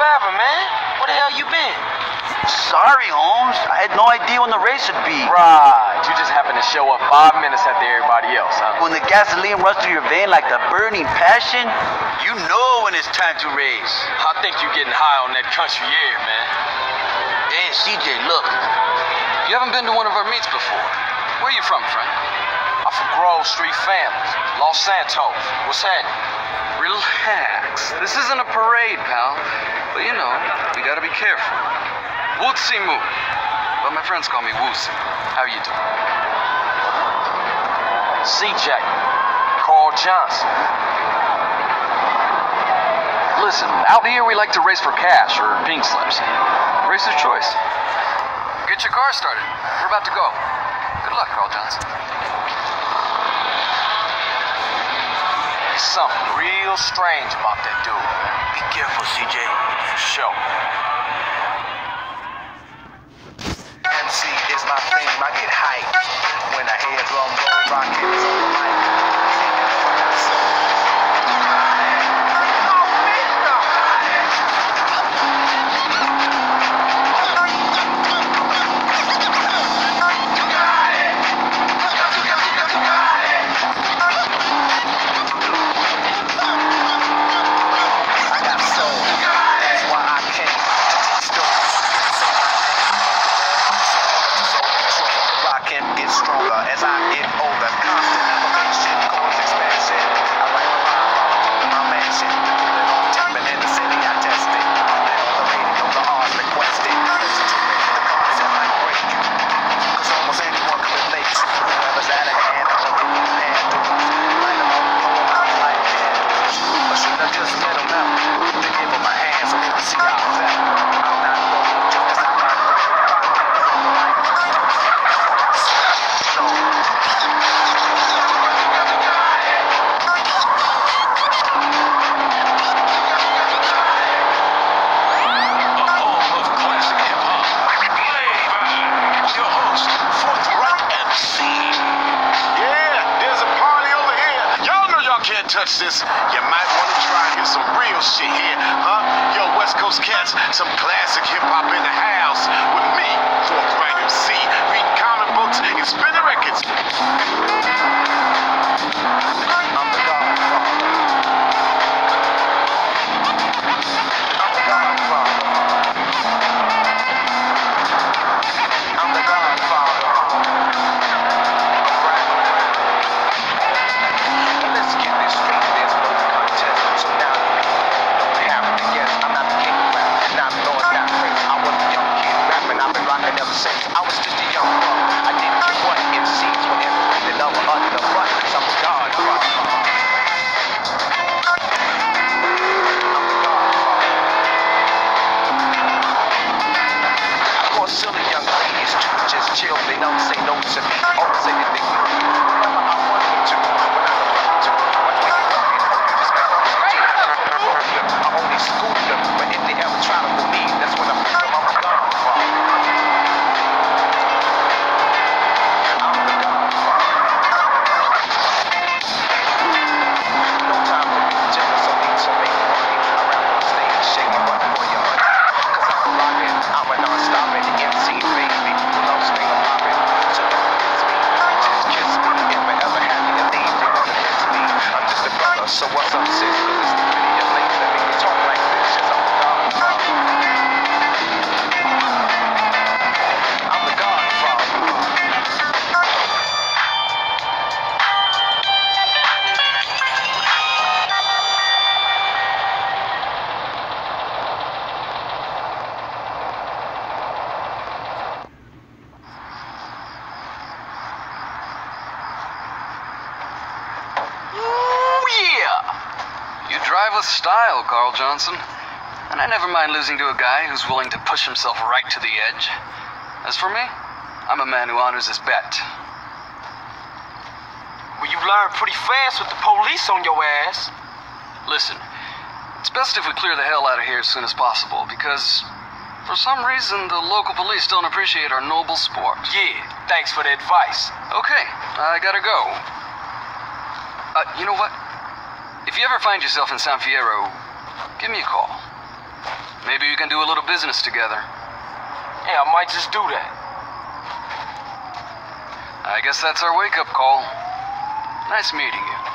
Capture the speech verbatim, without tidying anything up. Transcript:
forever, man. Where the hell you been? Sorry, Holmes. I had no idea when the race would be. Right. You just happened to show up five minutes after everybody else, huh? When the gasoline runs through your vein like the burning passion, you know when it's time to race. I think you're getting high on that country air, man. Hey, C J, look. You haven't been to one of our meets before. Where you from, friend? I'm from Grove Street Families, Los Santos. What's happening? Relax. This isn't a parade, pal. But you know, we gotta be careful. Wootsy Moo. But my friends call me Wootsy. How you doing? C J. Carl Johnson. Listen, out here we like to race for cash or pink slips. Racer's choice. Get your car started. We're about to go. Good luck, Carl Johnson. There's something real strange about that dude. Be careful, C J. For sure. M C is my thing, I get hype. When I hear drum roll, rock it is on the mic. Touch this, you might want to try. Here's some real shit here, huh? Yo, West Coast cats, some classic hip-hop in the house with me, Forthright M C, reading comic books and spinning records. I'm the Godfather. I'm the Godfather. I'm the Godfather. Let's get this straight, there's no contest. So now you don't have to guess. I'm not the king of rap, not nor not race. I was a young kid rapping, I've been rocking ever since. I was just a young punk. I didn't care what M Cs were in the number under the front. I'm a Godfather. I'm the Godfather. Of course, silly young ladies too, just chill. They don't say no to me. Or say that they will. Whenever I want them to. When I don't want to. Watch when you walk in, hope you just make them straight. I only school them, but if they ever try to fool me, that's when I put them on the Godfather. I'm the Godfather. No time to be jealous or need to make money. I rap on stage, shaking one for your money. Cause I'm a rockin', I'm a non-stoppin' M C, baby. No string of poppin'. So don't kiss me, just kiss me. If I ever have you to leave, they wanna miss me. I'm just a brother, so what's up, sis? Cause it's the pretty late that make me talk like this. Yes, I'm the Godfather. I'm the Godfather. Ooh, yeah! You drive with style, Carl Johnson. And I never mind losing to a guy who's willing to push himself right to the edge. As for me, I'm a man who honors his bet. Well, you learned pretty fast with the police on your ass. Listen, it's best if we clear the hell out of here as soon as possible, because for some reason the local police don't appreciate our noble sport. Yeah, thanks for the advice. Okay, I gotta go. Uh, you know what? If you ever find yourself in San Fierro, give me a call. Maybe we can do a little business together. Yeah, I might just do that. I guess that's our wake-up call. Nice meeting you.